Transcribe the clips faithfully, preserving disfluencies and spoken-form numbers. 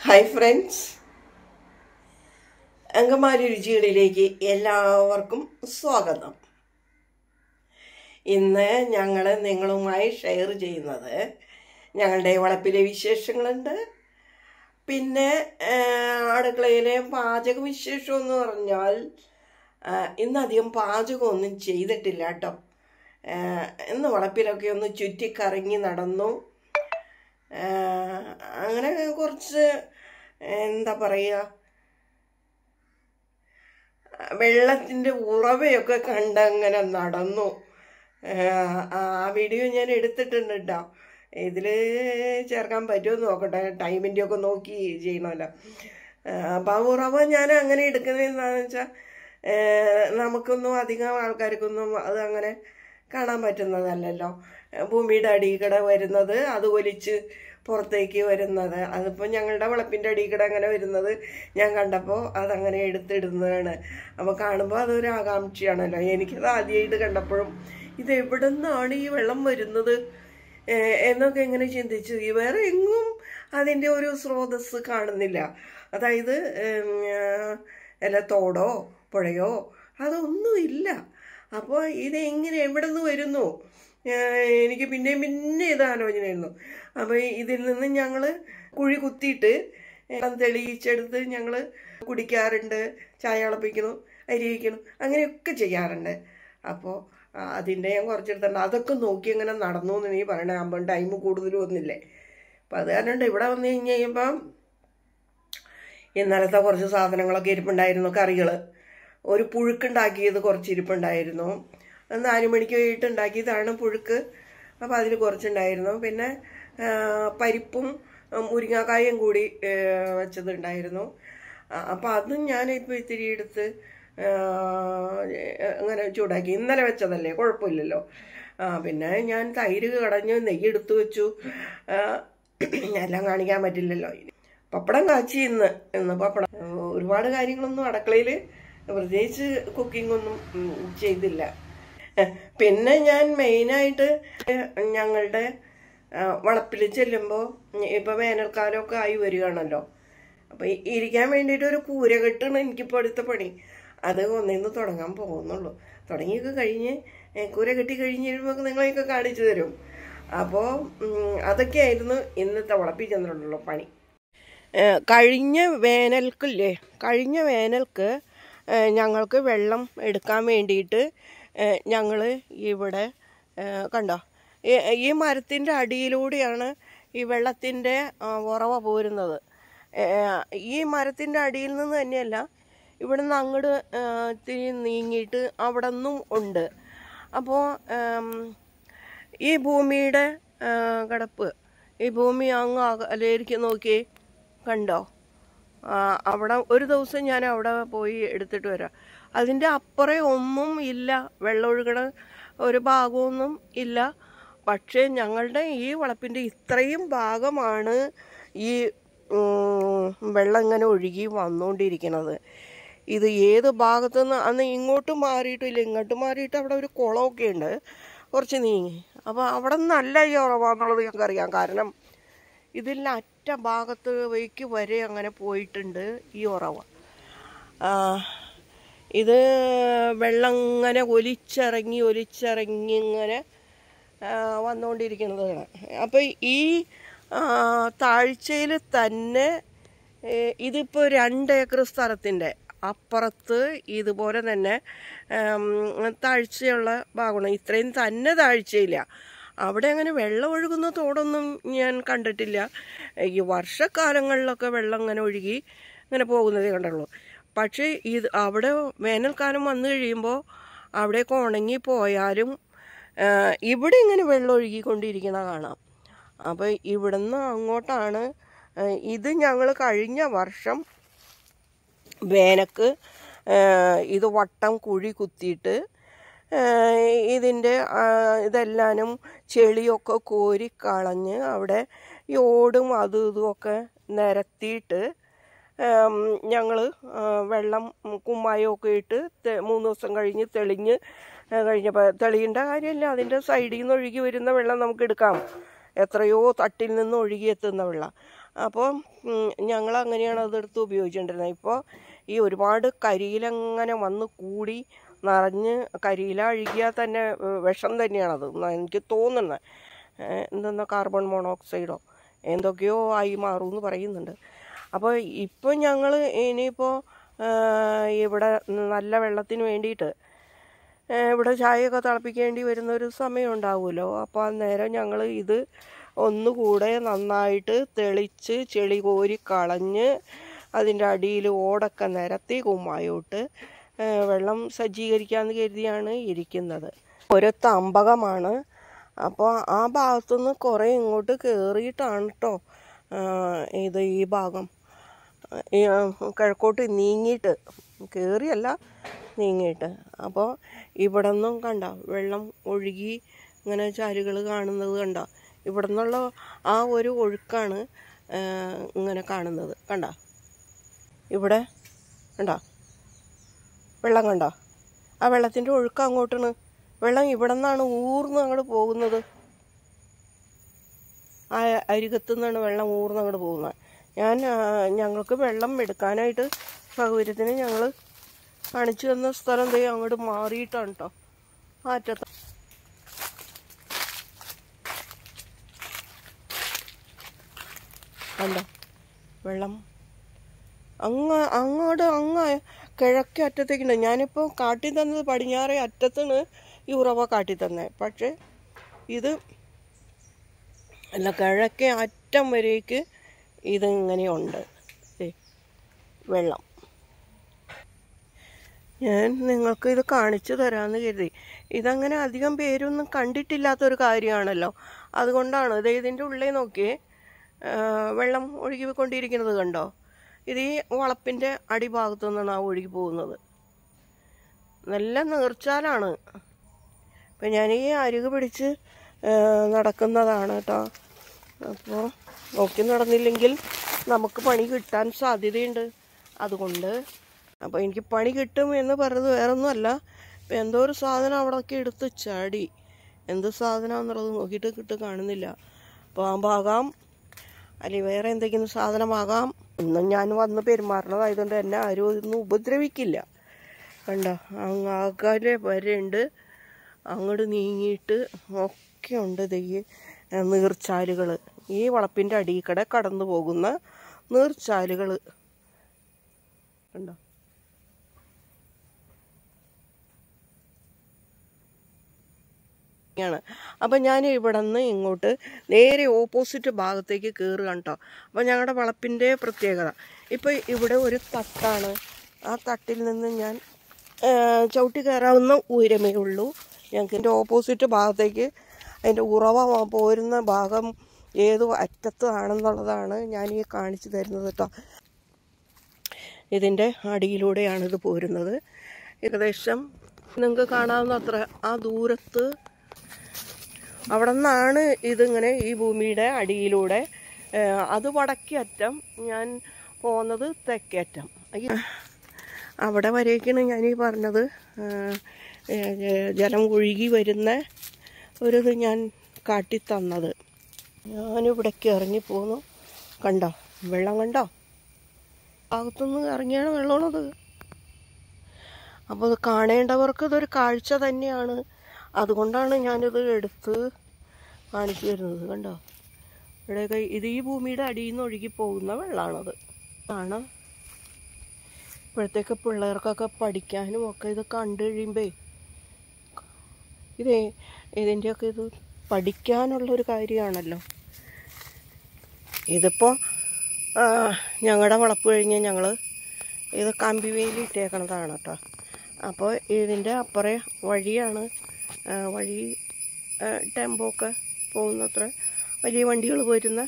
Hi friends, Angamaly രുചികളിലേക്ക് എല്ലാവർക്കും സ്വാഗതം. ഇന്ന് ഞങ്ങൾ നിങ്ങളുമായി ഷെയർ ചെയ്യുന്നത് ഞങ്ങളുടെ വളപ്പിലെ വിശേഷങ്ങളുണ്ട്. പിന്നെ അടുക്കളയിലെ പാചക വിശേഷം എന്ന് പറഞ്ഞാൽ ഇന്നധികം പാചകമൊന്നും ചെയ്തിട്ടില്ല കേട്ടോ. ഇന്ന് വളപ്പിലൊക്കെ ഒന്ന് ചുറ്റിക്കറങ്ങി നടന്നു. അങ്ങനെ കുറച്ച് എന്താ പറയുക, വെള്ളത്തിൻ്റെ ഉറവയൊക്കെ കണ്ടങ്ങനെ നടന്നു. ആ വീഡിയോ ഞാൻ എടുത്തിട്ടുണ്ട് കേട്ടോ. ഇതിൽ ചേർക്കാൻ പറ്റുമോ നോക്കട്ടെ, ടൈമിൻ്റെ ഒക്കെ നോക്കി ചെയ്യണമല്ലോ. അപ്പം ആ ഉറവ ഞാൻ അങ്ങനെ എടുക്കുന്നത് എന്താണെന്ന് വെച്ചാൽ നമുക്കൊന്നും അധികം ആൾക്കാർക്കൊന്നും അത് അങ്ങനെ കാണാൻ പറ്റുന്നതല്ലല്ലോ. ഭൂമിയുടെ അടിയിൽക്കൂടെ വരുന്നത്, അത് ഒലിച്ച് പുറത്തേക്ക് വരുന്നത്, അതിപ്പോൾ ഞങ്ങളുടെ വളപ്പിൻ്റെ അടിയിൽക്കൂടെ അങ്ങനെ വരുന്നത് ഞാൻ കണ്ടപ്പോൾ അതങ്ങനെ എടുത്തിടുന്നതാണ്. അപ്പോൾ കാണുമ്പോൾ അതൊരു ആകാംക്ഷയാണല്ലോ. എനിക്കത് ആദ്യമായിട്ട് കണ്ടപ്പോഴും ഇത് എവിടെ നിന്നാണ് ഈ വെള്ളം വരുന്നത് എന്നൊക്കെ എങ്ങനെ ചിന്തിച്ചു. വേറെ എങ്ങും അതിൻ്റെ ഒരു സ്രോതസ് കാണുന്നില്ല. അതായത് അല്ല തോടോ പുഴയോ അതൊന്നുമില്ല. അപ്പോൾ ഇതെങ്ങനെ എവിടെ നിന്ന് വരുന്നു എനിക്ക് പിന്നെയും പിന്നെ ഇത് ആലോചനയായിരുന്നു. അപ്പോൾ ഇതിൽ നിന്ന് ഞങ്ങൾ കുഴി കുത്തിയിട്ട് വെള്ളം തെളിയിച്ചെടുത്ത് ഞങ്ങൾ കുടിക്കാറുണ്ട്, ചായ തിളപ്പിക്കുന്നു, അരി വയ്ക്കുന്നു, അങ്ങനെയൊക്കെ ചെയ്യാറുണ്ട്. അപ്പോൾ അതിൻ്റെ ഞാൻ കുറച്ചെടുത്തിട്ടുണ്ട്. അതൊക്കെ നോക്കി അങ്ങനെ നടന്നു എന്ന് നീ പറയണേ. ആകുമ്പോൾ ടൈം കൂടുതലും ഒന്നില്ലേ. അപ്പം അത് കാരണം ഇവിടെ വന്നു കഴിഞ്ഞ് കഴിയുമ്പം ഇന്നലത്തെ കുറച്ച് സാധനങ്ങളൊക്കെ ഇരിപ്പുണ്ടായിരുന്നു. കറികൾ, ഒരു പുഴുക്കുണ്ടാക്കിയത് കുറച്ച് ഇരിപ്പുണ്ടായിരുന്നു. നാല് മണിക്ക് കഴിഞ്ഞിട്ട് ഉണ്ടാക്കിയതാണ് പുഴുക്ക്. അപ്പോൾ അതിൽ കുറച്ചുണ്ടായിരുന്നു. പിന്നെ പരിപ്പും മുരിങ്ങാക്കായും കൂടി വെച്ചതുണ്ടായിരുന്നു. അപ്പോൾ അതും ഞാനിപ്പോൾ ഇത്തിരി എടുത്ത് അങ്ങനെ ചൂടാക്കി. ഇന്നലെ വെച്ചതല്ലേ, കുഴപ്പമില്ലല്ലോ. പിന്നെ ഞാൻ തൈര് കടഞ്ഞ് നെയ്യ് എടുത്തു വെച്ചു. എല്ലാം കാണിക്കാൻ പറ്റില്ലല്ലോ. പപ്പടം കാച്ചി ഇന്ന് ഇന്ന് പപ്പടം. ഒരുപാട് കാര്യങ്ങളൊന്നും അടുക്കളയിൽ പ്രത്യേകിച്ച് കുക്കിങ്ങൊന്നും ചെയ്തില്ല. പിന്നെ ഞാൻ മെയിനായിട്ട് ഞങ്ങളുടെ വളപ്പിൽ ചെല്ലുമ്പോൾ ഇപ്പോൾ വേനൽക്കാലമൊക്കെ ആയി വരികയാണല്ലോ. അപ്പോൾ ഇരിക്കാൻ വേണ്ടിയിട്ട് ഒരു കൂര കെട്ടാണ് എനിക്കിപ്പോൾ അടുത്ത പണി. അത് ഒന്നിന്ന് തുടങ്ങാൻ പോകുന്നുള്ളൂ. തുടങ്ങിയൊക്കെ കഴിഞ്ഞ് കൂര കെട്ടി കഴിഞ്ഞ് കഴിയുമ്പോൾ നിങ്ങളെയൊക്കെ കാണിച്ചു തരും. അപ്പോൾ അതൊക്കെയായിരുന്നു ഇന്നത്തെ വളപ്പിൽ ചെന്നിട്ടുള്ള പണി. കഴിഞ്ഞ വേനൽക്കില്ലേ കഴിഞ്ഞ വേനൽക്ക് ഞങ്ങൾക്ക് വെള്ളം എടുക്കാൻ വേണ്ടിയിട്ട് ഞങ്ങൾ ഇവിടെ കണ്ടോ, ഈ മരത്തിൻ്റെ അടിയിലൂടെയാണ് ഈ വെള്ളത്തിൻ്റെ ഉറവ പോരുന്നത്. ഈ മരത്തിൻ്റെ അടിയിൽ നിന്ന് തന്നെയല്ല, ഇവിടെ നിന്ന് അങ്ങോട്ട് ഇത്തിരി നീങ്ങിയിട്ട് അവിടെ നിന്നും ഉണ്ട്. അപ്പോൾ ഈ ഭൂമിയുടെ കിടപ്പ്, ഈ ഭൂമി അങ്ങ് അകലേക്ക് നോക്കി കണ്ടോ, അവിടെ ഒരു ദിവസം ഞാൻ അവിടെ പോയി എടുത്തിട്ട് വരാം. അതിൻ്റെ അപ്പുറം ഒന്നും ഇല്ല, വെള്ളമൊഴുകണ ഒരു ഭാഗമൊന്നും ഇല്ല. പക്ഷേ ഞങ്ങളുടെ ഈ വളപ്പിൻ്റെ ഇത്രയും ഭാഗമാണ് ഈ വെള്ളം ഇങ്ങനെ ഒഴുകി വന്നുകൊണ്ടിരിക്കുന്നത്. ഇത് ഏത് ഭാഗത്തുനിന്ന് അന്ന് ഇങ്ങോട്ട് മാറിയിട്ടില്ല, ഇങ്ങോട്ട് മാറിയിട്ട് അവിടെ ഒരു കുളമൊക്കെ ഉണ്ട് കുറച്ച് നീങ്ങി. അപ്പോൾ അവിടെ നിന്നല്ല ഈ ഉറവാന്നുള്ളത് ഞങ്ങൾക്കറിയാം. കാരണം ഇതിൽ അറ്റ ഭാഗത്ത് വയ്ക്ക് വരെ അങ്ങനെ പോയിട്ടുണ്ട് ഈ ഉറവ. ഇത് വെള്ളം ഇങ്ങനെ ഒലിച്ചിറങ്ങി ഒലിച്ചിറങ്ങി ഇങ്ങനെ വന്നുകൊണ്ടിരിക്കുന്നതാണ്. അപ്പോൾ ഈ താഴ്ചയിൽ തന്നെ ഇതിപ്പോൾ രണ്ട് ഏക്കർ സ്ഥലത്തിൻ്റെ അപ്പുറത്ത് ഇതുപോലെ തന്നെ താഴ്ചയുള്ള ഭാഗമാണ്. ഇത്രയും തന്നെ താഴ്ചയില്ല. അവിടെ അങ്ങനെ വെള്ളം ഒഴുകുന്ന തോടൊന്നും ഞാൻ കണ്ടിട്ടില്ല. ഈ വർഷക്കാലങ്ങളിലൊക്കെ വെള്ളം ഇങ്ങനെ ഒഴുകി ഇങ്ങനെ പോകുന്നതേ കണ്ടുള്ളൂ. പക്ഷേ ഇത് അവിടെ വേനൽക്കാലം വന്നു കഴിയുമ്പോൾ അവിടെയൊക്കെ ഉണങ്ങി പോയാലും ഇവിടെ ഇങ്ങനെ വെള്ളം ഒഴുകിക്കൊണ്ടിരിക്കണ കാണാം. അപ്പോൾ ഇവിടുന്ന് അങ്ങോട്ടാണ് ഇത്. ഞങ്ങൾ കഴിഞ്ഞ വർഷം വേനക്ക് ഇത് വട്ടം കുഴി കുത്തിയിട്ട് ഇതിൻ്റെ ഇതെല്ലാനും ചെളിയൊക്കെ കോരിക്കളഞ്ഞ് അവിടെ ഈ ഓടും അതും ഇതുമൊക്കെ നിരത്തിയിട്ട് ഞങ്ങൾ വെള്ളം കുമ്മായമൊക്കെ ഇട്ട് മൂന്ന് ദിവസം കഴിഞ്ഞ് തെളിഞ്ഞ് കഴിഞ്ഞപ്പോൾ തെളിയേണ്ട കാര്യമില്ല. അതിൻ്റെ സൈഡിൽ നിന്ന് ഒഴുകി വരുന്ന വെള്ളം നമുക്ക് എടുക്കാം. എത്രയോ തട്ടിൽ നിന്ന് ഒഴുകിയെത്തുന്ന വെള്ളം. അപ്പോൾ ഞങ്ങൾ അങ്ങനെയാണ് അതെടുത്ത് ഉപയോഗിച്ചുകൊണ്ടിരുന്നത്. ഇപ്പോൾ ഈ ഒരുപാട് കരിയിലങ്ങനെ വന്ന് കൂടി നിറഞ്ഞ് കരിയില അഴുകിയാൽ തന്നെ വിഷം തന്നെയാണത് എനിക്ക് തോന്നുന്നത്. എന്തെന്നാ കാർബൺ മോണോക്സൈഡോ എന്തൊക്കെയോ ആയി മാറുമെന്ന് പറയുന്നുണ്ട്. അപ്പോൾ ഇപ്പോൾ ഞങ്ങൾ ഇനിയിപ്പോൾ ഇവിടെ നല്ല വെള്ളത്തിന് വേണ്ടിയിട്ട് ഇവിടെ ചായയൊക്കെ തിളപ്പിക്കേണ്ടി വരുന്നൊരു സമയം ഉണ്ടാവുമല്ലോ. അപ്പോൾ അന്നേരം ഞങ്ങൾ ഇത് ഒന്നുകൂടെ നന്നായിട്ട് തെളിച്ച് ചെളി കോരി കളഞ്ഞ് അതിൻ്റെ അടിയിൽ ഓടൊക്കെ നിരത്തി കുമ്മായോട്ട് വെള്ളം സജ്ജീകരിക്കാമെന്ന് കരുതിയാണ് ഇരിക്കുന്നത്. ഒരു തമ്പകമാണ്. അപ്പോൾ ആ ഭാഗത്തുനിന്ന് കുറേ ഇങ്ങോട്ട് കയറിയിട്ടാണ് കേട്ടോ ഇത് ഈ ഭാഗം കിഴക്കോട്ട് നീങ്ങിയിട്ട്, കയറിയല്ല നീങ്ങിയിട്ട്. അപ്പോൾ ഇവിടെ നിന്നും കണ്ട വെള്ളം ഒഴുകി ഇങ്ങനെ ചാലുകൾ കാണുന്നത് കണ്ട. ഇവിടെ നിന്നുള്ള ആ ഒരു ഒഴുക്കാണ് ഇങ്ങനെ കാണുന്നത് കണ്ട. ഇവിടെ കണ്ട വെള്ളം കണ്ട. ആ വെള്ളത്തിൻ്റെ ഒഴുക്ക് അങ്ങോട്ടാണ്. വെള്ളം ഇവിടെ നിന്നാണ് ഊർന്ന് അങ്ങോട്ട് പോകുന്നത്. ആ അരികത്തു നിന്നാണ് വെള്ളം ഊർന്ന് അങ്ങോട്ട് പോകുന്നത്. ഞാൻ ഞങ്ങൾക്ക് വെള്ളം എടുക്കാനായിട്ട് സൗകര്യത്തിന് ഞങ്ങൾ കാണിച്ചു തന്ന സ്ഥലം ദേ അങ്ങോട്ട് മാറിയിട്ടാണ് കേട്ടോ ആറ്റത്ത്. കണ്ടോ വെള്ളം അങ്ങ് അങ്ങോട്ട് അങ്ങ് കിഴക്കേ അറ്റത്തേക്കുണ്ട്. ഞാനിപ്പോൾ കാട്ടി തന്നത് പടിഞ്ഞാറേ അറ്റത്താണ് ഈ ഉറവ കാട്ടി തന്നെ. പക്ഷേ ഇത് അല്ല, കിഴക്കേ അറ്റം വരേക്ക് ഇതിങ്ങനെയുണ്ട് വെള്ളം. ഞാൻ നിങ്ങൾക്ക് ഇത് കാണിച്ചു തരാമെന്ന് കരുതി. ഇതങ്ങനെ അധികം പേരൊന്നും കണ്ടിട്ടില്ലാത്തൊരു കാര്യമാണല്ലോ. അതുകൊണ്ടാണ് ഇത് ഇതിൻ്റെ ഉള്ളിൽ നോക്കിയേ വെള്ളം ഒഴുകിക്കൊണ്ടിരിക്കുന്നത് കണ്ടോ. ഇത് ഈ വളപ്പിൻ്റെ അടിഭാഗത്തു നിന്നാണ് ആ ഒഴുകി പോകുന്നത്. നല്ല നീർച്ചാലാണ്. ഇപ്പം ഞാൻ ഈ അരികു പിടിച്ച് നടക്കുന്നതാണ് കേട്ടോ. അപ്പോൾ നോക്കി നടന്നില്ലെങ്കിൽ നമുക്ക് പണി കിട്ടാൻ സാധ്യതയുണ്ട്. അതുകൊണ്ട് അപ്പോൾ എനിക്ക് പണി കിട്ടും എന്ന് പറയുന്നത് വേറൊന്നുമല്ല. ഇപ്പം എന്തോ ഒരു സാധനം അവിടെയൊക്കെ എടുത്ത് ചാടി. എന്ത് സാധനമാണെന്നുള്ളത് നോക്കിയിട്ട് കിട്ടും കാണുന്നില്ല. പാമ്പാകാം, അല്ലെങ്കിൽ വേറെ എന്തെങ്കിലും സാധനമാകാം. ഇന്നും ഞാൻ വന്ന് പെരുമാറണതായതുകൊണ്ട് എന്നെ ആരും ഇതൊന്നും ഉപദ്രവിക്കില്ല. കണ്ടോ അങ്ങാകലെ വരെയുണ്ട്. അങ്ങോട്ട് നീങ്ങിയിട്ട് ഒക്കെ ഉണ്ട് ദയ്യ് നീർച്ചാലുകൾ. ഈ വളപ്പിൻ്റെ അടിയിൽക്കടെ കടന്നു പോകുന്ന നീർച്ചാലുകൾ കണ്ടോ. ാണ് അപ്പം ഞാൻ ഇവിടെ നിന്ന് ഇങ്ങോട്ട് നേരെ ഓപ്പോസിറ്റ് ഭാഗത്തേക്ക് കയറുകയാണ് കേട്ടോ. അപ്പം ഞങ്ങളുടെ വളപ്പിൻ്റെ പ്രത്യേകത ഇപ്പോൾ ഇവിടെ ഒരു തട്ടാണ്. ആ തട്ടിൽ നിന്ന് ഞാൻ ചവിട്ടി കയറാവുന്ന ഉയരമേ ഉള്ളൂ. ഞങ്ങൾക്ക് എൻ്റെ ഓപ്പോസിറ്റ് ഭാഗത്തേക്ക് അതിൻ്റെ ഉറവ പോരുന്ന ഭാഗം ഏത് അറ്റത്താണെന്നുള്ളതാണ് ഞാൻ ഈ കാണിച്ചു തരുന്നത് കേട്ടോ. ഇതിൻ്റെ അടിയിലൂടെയാണിത് പോരുന്നത്. ഏകദേശം നിങ്ങൾക്ക് കാണാവുന്ന അത്ര ആ ദൂരത്ത് അവിടെ നിന്നാണ് ഇതിങ്ങനെ ഈ ഭൂമിയുടെ അടിയിലൂടെ. അത് വടക്കേ അറ്റം, ഞാൻ പോകുന്നത് തെക്കേ അറ്റം. അവിടെ വരേക്കാണ് ഞാനീ പറഞ്ഞത് ജലം ഒഴുകി വരുന്ന ഒരിത് ഞാൻ കാട്ടിത്തന്നത്. ഞാനിവിടേക്ക് ഇറങ്ങിപ്പോന്നു. കണ്ടോ വെള്ളം കണ്ടോ. ഭാഗത്തുനിന്ന് ഇറങ്ങിയാണ് വെള്ളമാണത്. അപ്പോൾ അത് കാണേണ്ടവർക്ക് ഇതൊരു കാഴ്ച തന്നെയാണ്. അതുകൊണ്ടാണ് ഞാനിത് എടുത്ത് കാണിച്ചു തരുന്നത്. കണ്ടോ ഇവിടെയൊക്കെ ഇത് ഈ ഭൂമിയുടെ അടിയിൽ നിന്ന് ഒഴുകി പോകുന്ന വെള്ളമാണത്. ആണ് ഇപ്പോഴത്തേക്ക് പിള്ളേർക്കൊക്കെ പഠിക്കാനും ഒക്കെ ഇത് കണ്ടു കഴിയുമ്പേ ഇതേ ഇതിൻ്റെയൊക്കെ ഇത് പഠിക്കാനുള്ളൊരു കാര്യമാണല്ലോ. ഇതിപ്പോൾ ഞങ്ങളുടെ വളപ്പ് കഴിഞ്ഞ് ഞങ്ങൾ ഇത് കമ്പി വേലി ഇട്ടേക്കണതാണ് കേട്ടോ. അപ്പോൾ ഇതിൻ്റെ അപ്പുറേ വഴിയാണ്. വഴി ടെമ്പോ ഒക്കെ പോകുന്നത്ര വലിയ വണ്ടികൾ വരുന്ന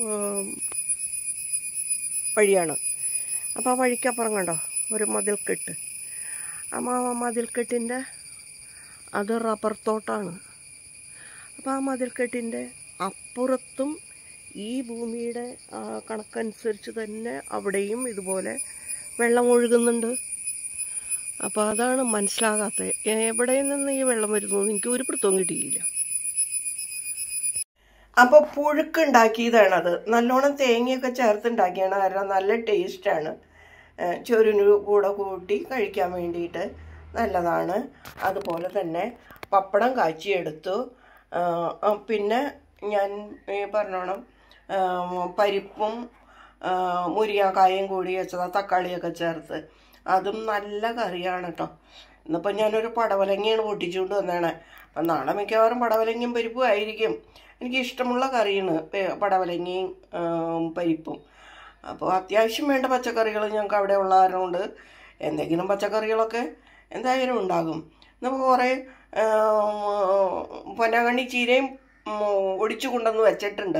വഴിയാണ്. അപ്പോൾ ആ വഴിക്കപ്പുറം കണ്ടോ ഒരു മതിൽക്കെട്ട്. ആ മതിൽക്കെട്ടിൻ്റെ അത് റബ്ബർ തോട്ടാണ്. അപ്പോൾ ആ മതിൽക്കെട്ടിൻ്റെ അപ്പുറത്തും ഈ ഭൂമിയുടെ കണക്കനുസരിച്ച് തന്നെ അവിടെയും ഇതുപോലെ വെള്ളം ഒഴുകുന്നുണ്ട്. അപ്പോൾ അതാണ് മനസ്സിലാകാത്തത്. എവിടെ നിന്ന് ഈ വെള്ളം വരുന്നു എനിക്ക് ഒരു പിടുത്തവും കിട്ടിയില്ല. അപ്പോൾ പുഴുക്കുണ്ടാക്കിയതാണത്. നല്ലോണം തേങ്ങയൊക്കെ ചേർത്തുണ്ടാക്കിയാണ്, കാരണം നല്ല ടേസ്റ്റാണ്. ചോറിന് കൂടെ കൂട്ടി കഴിക്കാൻ വേണ്ടിയിട്ട് നല്ലതാണ്. അതുപോലെ തന്നെ പപ്പടം കാച്ചിയെടുത്തു. പിന്നെ ഞാൻ പറഞ്ഞോണം പരിപ്പും മുരിങ്ങാക്കായും കൂടി വെച്ചതാ, തക്കാളിയൊക്കെ ചേർത്ത്. അതും നല്ല കറിയാണ് കേട്ടോ. ഇന്നിപ്പോൾ ഞാനൊരു പടവലങ്ങയാണ് പൊട്ടിച്ചുകൊണ്ട് വന്നതാണ്. അപ്പം നാളെ മിക്കവാറും പടവലങ്ങയും പരിപ്പും ആയിരിക്കും. എനിക്ക് ഇഷ്ടമുള്ള കറിയാണ് പടവലങ്ങയും പരിപ്പും. അപ്പോൾ അത്യാവശ്യം വേണ്ട പച്ചക്കറികൾ ഞങ്ങൾക്ക് അവിടെ ഉള്ള കാരണമുണ്ട്. എന്തെങ്കിലും പച്ചക്കറികളൊക്കെ എന്തായാലും ഉണ്ടാകും. നമുക്ക് കുറേ പൊന്നാങ്കണ്ണി ചീരയും ഒടിച്ചു കൊണ്ടുവന്ന് വെച്ചിട്ടുണ്ട്.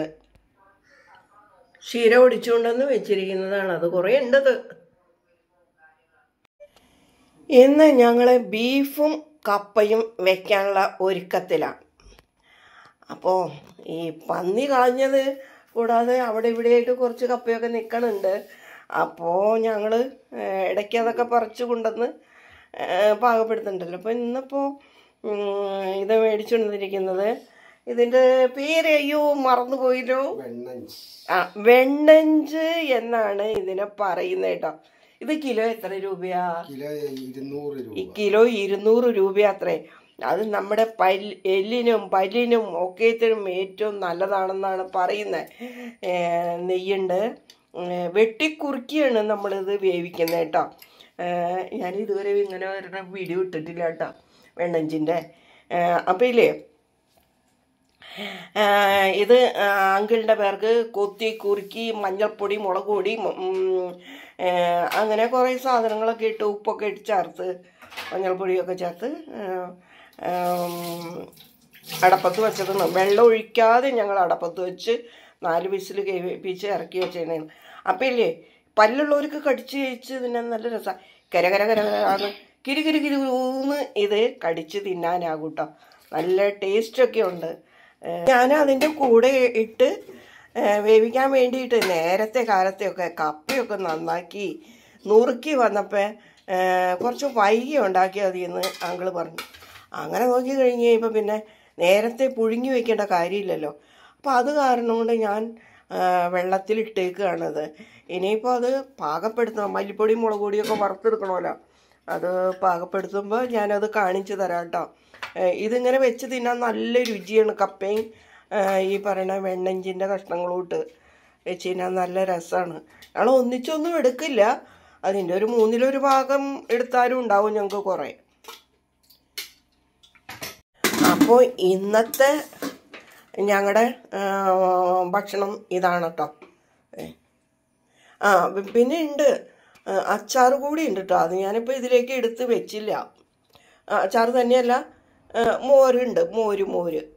ചീര ഒടിച്ചു കൊണ്ടുവന്ന് വെച്ചിരിക്കുന്നതാണ്, അത് കുറേ ഉണ്ടത്. ഇന്ന് ഞങ്ങൾ ബീഫും കപ്പയും വെക്കാനുള്ള ഒരുക്കത്തിലാണ്. അപ്പോൾ ഈ പന്നി കളഞ്ഞത് കൂടാതെ അവിടെ ഇവിടെയായിട്ട് കുറച്ച് കപ്പയൊക്കെ നിൽക്കണുണ്ട്. അപ്പോൾ ഞങ്ങൾ ഇടയ്ക്ക് അതൊക്കെ പറിച്ചു കൊണ്ടുവന്ന് പാകപ്പെടുത്തുന്നുണ്ടല്ലോ. അപ്പോൾ ഇന്നിപ്പോൾ ഇത് മേടിച്ചു കൊണ്ടിരിക്കുന്നത്, ഇതിൻ്റെ പേര് അയ്യോ മറന്നു പോയില്ലോ, ആ വെണ്ണഞ്ച് എന്നാണ് ഇതിനെ പറയുന്നത് കേട്ടോ. ഇത് കിലോ എത്ര രൂപയാ? ഈ കിലോ ഇരുന്നൂറ് രൂപ അത്രേ. അത് നമ്മുടെ പല് എല്ലിനും പല്ലിനും ഒക്കെത്തിനും ഏറ്റവും നല്ലതാണെന്നാണ് പറയുന്നത്. നെയ്യുണ്ട്, വെട്ടിക്കുറുക്കിയാണ് നമ്മളിത് വേവിക്കുന്നത് കേട്ടോ. ഞാൻ ഇതുവരെ ഇങ്ങനെ ഒരു വീഡിയോ ഇട്ടിട്ടില്ല കേട്ടോ വെണ്ണഞ്ചിൻ്റെ. അപ്പം ഇല്ലേ, ഇത് അങ്കിളിൻ്റെ പേർക്ക് കൊത്തി കുറുക്കി മഞ്ഞൾപ്പൊടി മുളക് പൊടി അങ്ങനെ കുറേ സാധനങ്ങളൊക്കെ ഇട്ട് ഉപ്പൊക്കെ ഇട്ട് ചേർത്ത് മഞ്ഞൾപ്പൊടിയൊക്കെ ചേർത്ത് അടപ്പത്ത് വെച്ചതാണ്. വെള്ളം ഒഴിക്കാതെ ഞങ്ങൾ അടപ്പത്ത് വെച്ച് നാല് വിസിൽ കേൾപ്പിച്ച് ഇറക്കി വെച്ചതാണ്. അപ്പം ഇല്ലേ, പല്ലുള്ളവർക്ക് കടിച്ച് കഴിച്ച് തിന്നാൻ നല്ല രസമാണ്. കര കര കര ആണ് കിരി കിരി കിരി ഊന്ന് ഇത് കടിച്ച് തിന്നാനാകും കേട്ടോ. നല്ല ടേസ്റ്റൊക്കെ ഉണ്ട്. ഞാൻ അതിൻ്റെ കൂടെ ഇട്ട് വേവിക്കാൻ വേണ്ടിയിട്ട് നേരത്തെ കാലത്തെയൊക്കെ കപ്പയൊക്കെ നന്നാക്കി നുറുക്കി വന്നപ്പോൾ കുറച്ച് വൈകി ഉണ്ടാക്കിയാൽ മതി എന്ന് അങ്കിള് പറഞ്ഞു. അങ്ങനെ നോക്കി കഴിഞ്ഞ് കഴിയുമ്പോൾ പിന്നെ നേരത്തെ പുഴുങ്ങി വയ്ക്കേണ്ട കാര്യമില്ലല്ലോ. അപ്പോൾ അത് കാരണം കൊണ്ട് ഞാൻ വെള്ളത്തിലിട്ടേക്കുകയാണത്. ഇനിയിപ്പോൾ അത് പാകപ്പെടുത്തണം. മല്ലിപ്പൊടി മുളക് പൊടിയൊക്കെ വറുത്തെടുക്കണമല്ലോ. അത് പാകപ്പെടുത്തുമ്പോൾ ഞാനത് കാണിച്ചു തരാം കേട്ടോ. ഇതിങ്ങനെ വെച്ച് തിന്നാൻ നല്ല രുചിയാണ്. കപ്പയും ഈ പറയുന്ന വെണ്ണഞ്ചിൻ്റെ കഷ്ണങ്ങളോട്ട് വെച്ച് തിന്നാൻ നല്ല രസമാണ്. ഞങ്ങൾ ഒന്നിച്ചൊന്നും എടുക്കില്ല, അതിൻ്റെ ഒരു മൂന്നിലൊരു ഭാഗം എടുത്താലും ഉണ്ടാവും ഞങ്ങൾക്ക് കുറേ. അപ്പോൾ ഇന്നത്തെ ഞങ്ങളുടെ ഭക്ഷണം ഇതാണ് കേട്ടോ. ആ പിന്നെ ഉണ്ട് അച്ചാർ കൂടി ഉണ്ട് കേട്ടോ. അത് ഞാനിപ്പോൾ ഇതിലേക്ക് എടുത്ത് വെച്ചില്ല. അച്ചാർ തന്നെയല്ല, മോരുണ്ട്, മോര് മോര്